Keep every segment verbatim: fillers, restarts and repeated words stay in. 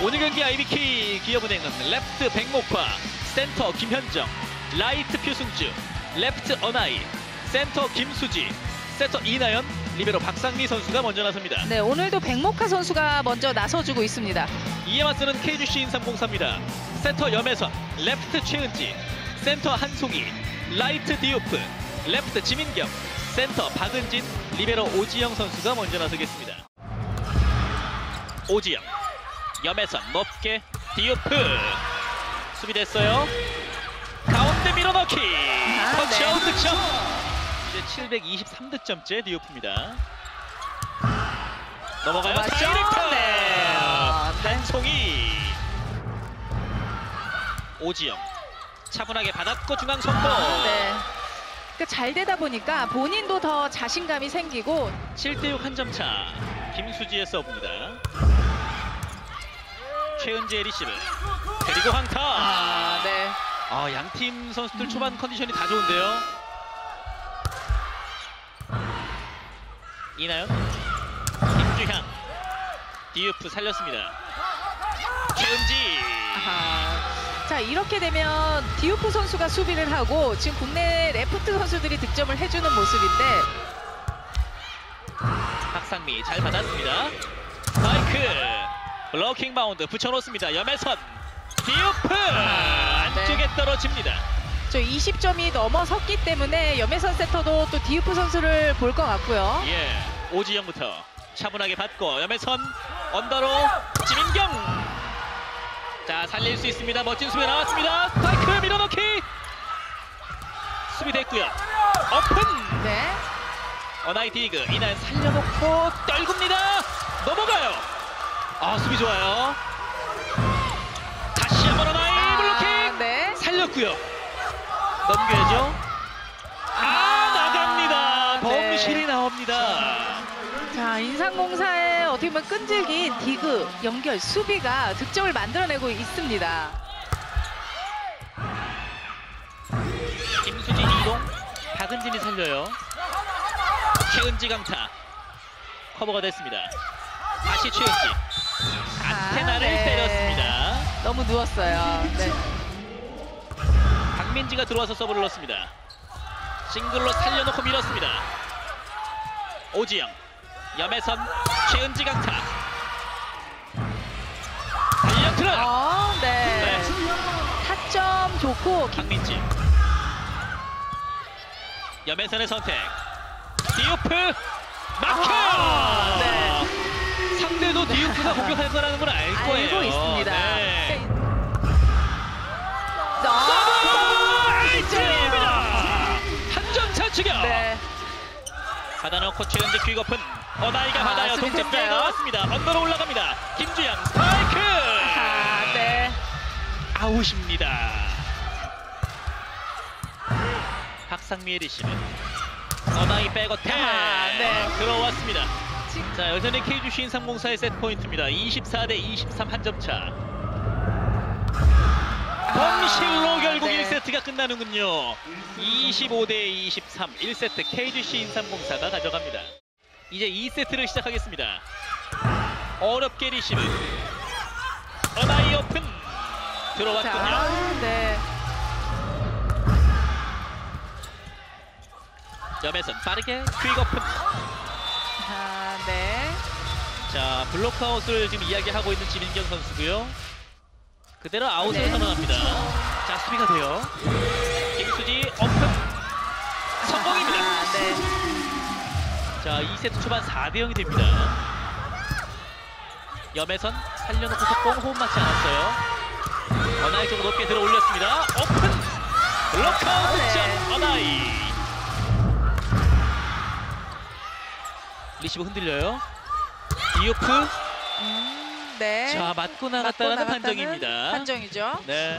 오늘 경기 아이비케이 기업은행은 레프트 백목화, 센터 김현정, 라이트 표승주, 레프트 어나이, 센터 김수지, 세터 이나연, 리베로 박상미 선수가 먼저 나섭니다. 네, 오늘도 백목화 선수가 먼저 나서주고 있습니다. 이에 맞서는 케이지씨 인삼공사입니다. 세터 염혜선, 레프트 최은지, 센터 한송이, 라이트 디오프, 레프트 지민경, 센터 박은진, 리베로 오지영 선수가 먼저 나서겠습니다. 오지영, 염혜선 높게, 디오프 수비됐어요. 가운데 밀어넣기, 아, 터치아웃 네. 득점. 이제 칠백이십삼 득점째 디오프입니다. 넘어가요. 맞죠? 다이렉트. 네. 아, 네. 한송이, 오지영 차분하게 받았고 중앙 성공. 네. 그러니까 잘 되다 보니까 본인도 더 자신감이 생기고. 칠 대 육 한 점 차. 김수지의 서브입니다. 최은지의 리시브. 그리고 황타. 아, 네. 아, 양팀 선수들 초반 컨디션이 다 좋은데요. 이나연, 김주향, 디유프 살렸습니다. 최은지. 아하. 자, 이렇게 되면 디오프 선수가 수비를 하고 지금 국내 레프트 선수들이 득점을 해주는 모습인데. 박상미 잘 받았습니다. 스파이크, 블로킹 바운드 붙여놓습니다. 염혜선, 디오프 안쪽에 네. 떨어집니다. 저 이십 점이 넘어섰기 때문에 염혜선 세터도 또 디오프 선수를 볼 것 같고요. 예, 오지영부터 차분하게 받고 염혜선 언더로 지민경. 자, 살릴 수 있습니다. 멋진 수비 나왔습니다. 스파이크 밀어넣기. 수비 됐고요. 오픈. 네. 어나이 디그 이날 살려놓고 떨굽니다. 넘어가요. 아, 수비 좋아요. 다시 한번 어나이 아, 블로킹. 네. 살렸고요. 넘겨야죠. 아, 나갑니다. 네. 범실이 나옵니다. 자, 인삼공사의 어떻게 보면 끈질긴 디그, 연결, 수비가 득점을 만들어내고 있습니다. 김수지 이동, 박은진이 살려요. 최은지 강타. 커버가 됐습니다. 다시 최은지. 안테나를 아, 네. 때렸습니다. 너무 누웠어요. 네. 박민지가 들어와서 서브를 넣습니다. 싱글로 살려놓고 밀었습니다. 오지영, 염혜선, 최은지 강타. 달려들어. 어, 네. 타점 좋고. 박민지, 염혜선의 선택. 디오프 막혀. 아, 네. 상대도 디오프가 공격할 거라는 걸 알 거예요. 알고 있습니다. 네. 한 점 차 추격. 네. 받아놓고 최은지 퀵오픈. 어나이가 아, 받아요. 수비 동점에 됐어요. 나왔습니다. 언더로 올라갑니다. 김주영 스파이크. 아, 네. 아웃입니다. 박상미의 리시브. 어나이 백어택. 아, 네. 들어왔습니다. 자, 여전히 케이지씨 인삼공사의 세트 포인트입니다. 이십사 대 이십삼 한 점 차. 범실로 결국 네. 일 세트가 끝나는군요. 이십오 대 이십삼, 일 세트 케이지씨 인삼공사가 가져갑니다. 이제 이 세트를 시작하겠습니다. 어렵게 리시브. 어나이 오픈. 들어왔군요. 자, 네. 염혜선 빠르게 퀵 오픈. 아, 네. 자, 블록아웃을 지금 이야기하고 있는 지민경 선수고요. 그대로 아웃을 네. 선언합니다. 자, 수비가 돼요. 김수지 오픈. 성공입니다. 아, 네. 자, 이 세트 초반 사 대 영이 됩니다. 염혜선 살려놓고 속공 호흡 맞지 않았어요. 어나이 좀 높게 들어 올렸습니다. 오픈. 블록아웃 네. 득점 어나이. 리시브 흔들려요. 디오프. 음, 네. 자, 맞고 나갔다는 맞고 판정입니다. 판정이죠. 네.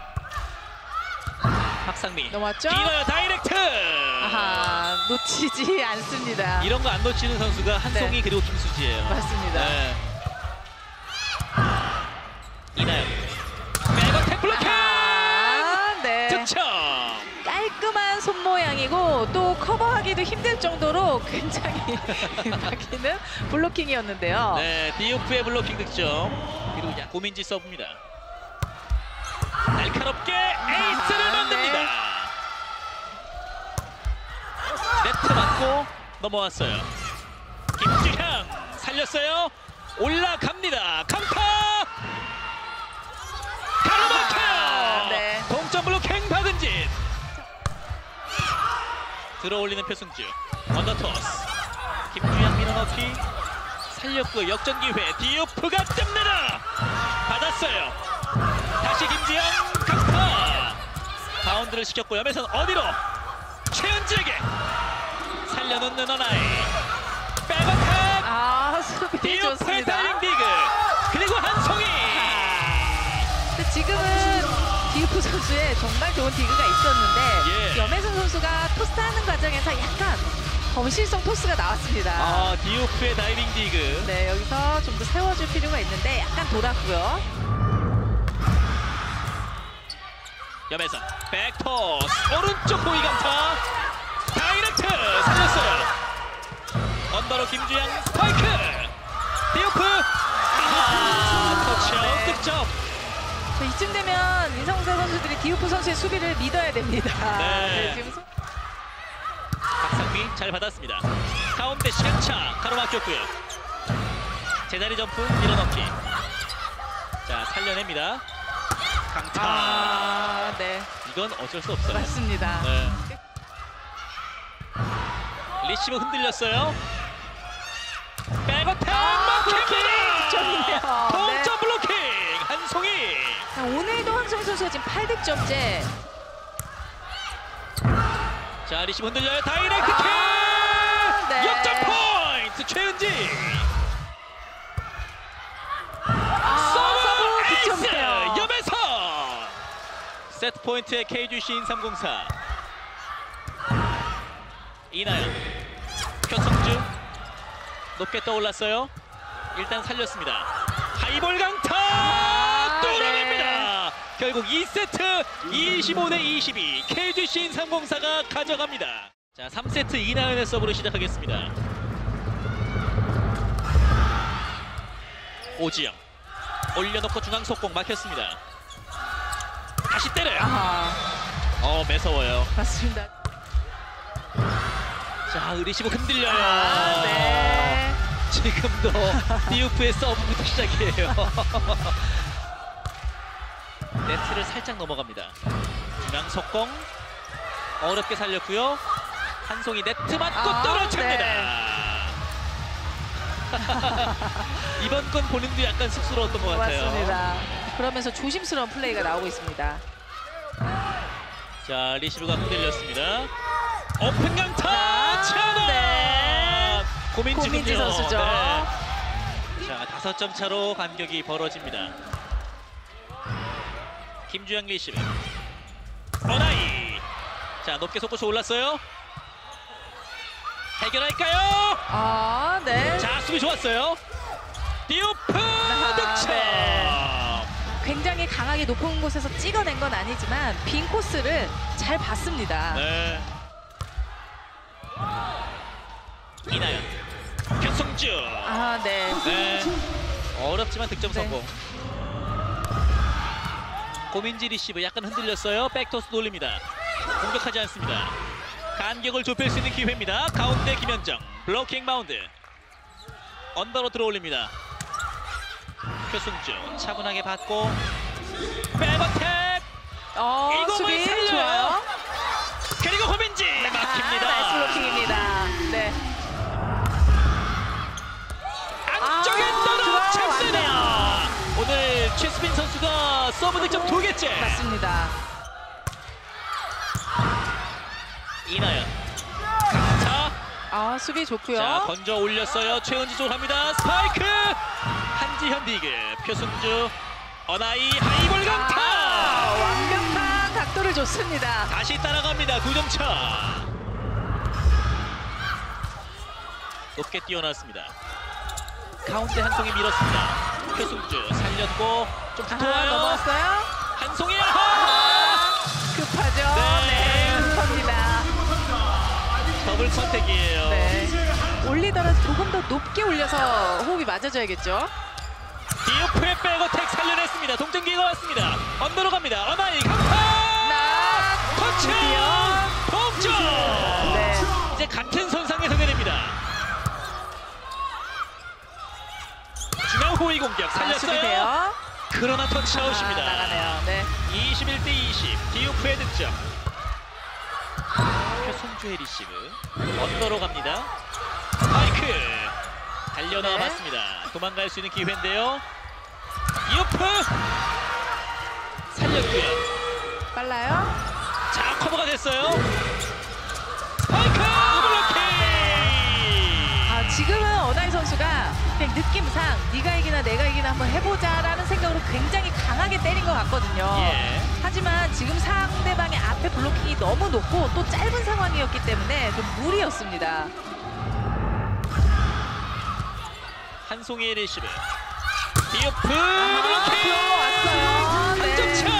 박상미. 넘어왔죠? 뛰어요 다이렉트. 아하, 놓치지 않습니다. 이런 거 안 놓치는 선수가 한송이 네. 그리고 김수지예요. 맞습니다. 네. 이나연. 백어택 블로킹. 아, 네. 득점. 깔끔한 손 모양이고 또 커버하기도 힘들 정도로 굉장히 바뀌는 블로킹이었는데요. 네, 디오프의 블로킹 득점. 그리고 야 고민지 서브입니다. 날카롭게 에이스를 아하, 만듭니다. 네. 네트 맞고 넘어왔어요. 김주향 살렸어요. 올라갑니다. 강타! 가로막혀요. 네. 동점 블로킹 박은진. 들어올리는 표승주. 언더토스. 김주향 밀어넣기. 살렸고 역전 기회. 디오프가 뜹니다. 받았어요. 다시 김주향 강타. 바운드를 시켰고 염혜선 어디로? 최은지에게 살려놓는 어나이. 백어택. 아, 수비 디오프의 좋습니다. 다이빙 디그. 그리고 한송이. 근데 지금은 디오프 선수의 정말 좋은 디그가 있었는데 예. 염혜선 선수가 토스하는 과정에서 약간 범실성 토스가 나왔습니다. 아, 디오프의 다이빙 디그. 네, 여기서 좀 더 세워줄 필요가 있는데 약간 돌았고요. 염혜선 백토스 오른쪽 보이 강타. 다이렉트 살렸어요. 언더로 김주영 스파이크. 디오프. 아, 터치아웃 네. 득점. 자, 이쯤 되면 인상공사 선수들이 디오프 선수의 수비를 믿어야 됩니다. 네. 지금 소... 박상미 잘 받았습니다. 가운데 시간차 가로막혔고요. 제자리 점프 밀어넣기. 자, 살려냅니다. 강타. 아, 네, 이건 어쩔 수 없어요. 맞습니다. 네. 리시브 흔들렸어요. 백어택 아, 막힙니다. 득점이네요. 동점 블로킹 한송이. 자, 오늘도 황성희 선수가 지금 팔 득점째. 자, 리시브 흔들려요. 다이렉트 킥. 아, 네. 역전 포인트 최은지. 아, 서브 에이스 득점이에요. 염혜선. 세트 포인트의 케이지씨 인삼공사. 이나연. 표성주. 높게 떠올랐어요. 일단 살렸습니다. 하이볼 강타. 아, 뚫어냅니다. 네. 결국 이 세트 이십오 대 이십이 케이지씨 인삼공사가 가져갑니다. 자, 삼 세트 이나연의 서브로 시작하겠습니다. 오지영 올려놓고 중앙 속공 막혔습니다. 다시 때려요. 아하, 어, 매서워요. 맞습니다. 자, 리시브 흔들려요. 아, 네. 지금도 디오프의 서브부터 시작이에요. 네트를 살짝 넘어갑니다. 중앙 속공 어렵게 살렸고요. 한송이 네트 맞고 아, 떨어집니다. 네. 이번 건 본인도 약간 쑥스러웠던 것 같아요. 맞습니다. 그러면서 조심스러운 플레이가 나오고 있습니다. 자, 리시브가 흔들렸습니다. 오픈 강타 자, 차나. 네. 고민지군요. 고민지 선수죠. 네. 자, 다섯 점 차로 간격이 벌어집니다. 김주영 리시브. 어나이. 자, 높게 속고서 올랐어요. 해결할까요? 아, 네. 자, 수비 좋았어요. 디오프 아, 득점. 네. 굉장히 강하게 높은 곳에서 찍어낸 건 아니지만 빈 코스를 잘 봤습니다. 네. 이나연. 표승주. 아, 네. 네. 어렵지만 득점 네. 성공. 고민지 리시브 약간 흔들렸어요. 백토스 돌립니다. 공격하지 않습니다. 간격을 좁힐 수 있는 기회입니다. 가운데 김현정. 블로킹 바운드. 언더로 들어올립니다. 표승주 차분하게 받고 백어택. 어, 이거 수비 살려요. 좋아요. 그리고 고민지 막힙니다. 아, 나이스 블로킹입니다. 네. 안쪽에 아, 떨어졌습니다. 오늘 최수빈 선수가 서브 득점 두 개째. 맞습니다. 이나연. 강타. 아, 수비 좋고요. 자, 건져 올렸어요. 최은지 쪽으로 갑니다. 스파이크. 한지현 디그. 표승주. 어나이 하이볼 강타. 아, 완벽한 각도를 줬습니다. 다시 따라갑니다. 두 점 차. 높게 뛰어났습니다. 가운데 한송이 밀었습니다. 표승주 살렸고 좀 아, 붙어와요. 넘어왔어요. 한송이 아, 아하. 급하죠. 네. 네, 급합니다. 더블 선택이에요. 네. 올리더라도 조금 더 높게 올려서 호흡이 맞아줘야겠죠. 디오프의 백어택 살려냈습니다. 동점 기회가 왔습니다. 언더로 갑니다. 어마이 강타! 나 터치! 동점! 네. 이제 같은 선상에 서게 됩니다. 중앙 호위 공격 아, 살렸어요. 수비돼요. 그러나 터치아웃입니다. 아, 나가네요. 네. 이십일 대 이십 디오프의 득점. 손주의 리시브 언더로 갑니다. 스파이크 달려나와 네. 봤습니다. 도망갈 수 있는 기회인데요. 디오프 살렸고요. 빨라요. 자, 커버가 됐어요. 스파이크 블로킹. 아, 지금은 어나이 선수가 그냥 느낌상 네가 이기나 내가 이기나 한번 해보자라는 생각으로 굉장히 강하게 때린 것 같거든요. 예. 하지만 지금 상대방의 앞에 블로킹이 너무 높고 또 짧은 상황이었기 때문에 좀 무리였습니다. 한송이의 리시브. 디오프 아, 블로킹. 들어왔어요. 한 점 네. 차.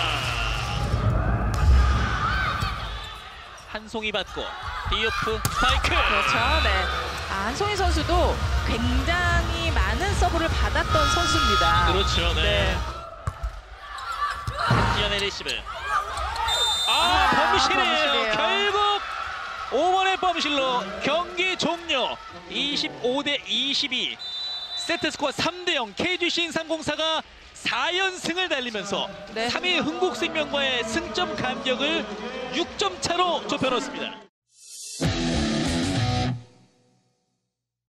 한송이 받고 디오프 스파이크. 그렇죠. 네. 아, 한송이 선수도 굉장히 많은 서브를 받았던 선수입니다. 그렇죠. 네. 네. 한지연의 리시브. 아, 아, 범실이에요. 범실이에요. 결국 오 번의 범실로 경기 종료. 이십오 대 이십이. 세트 스코어 삼 대 영. 케이지씨 인삼공사가 사 연승을 달리면서 네. 삼 위 흥국생명과의 승점 간격을 육 점 차로 좁혀놓습니다.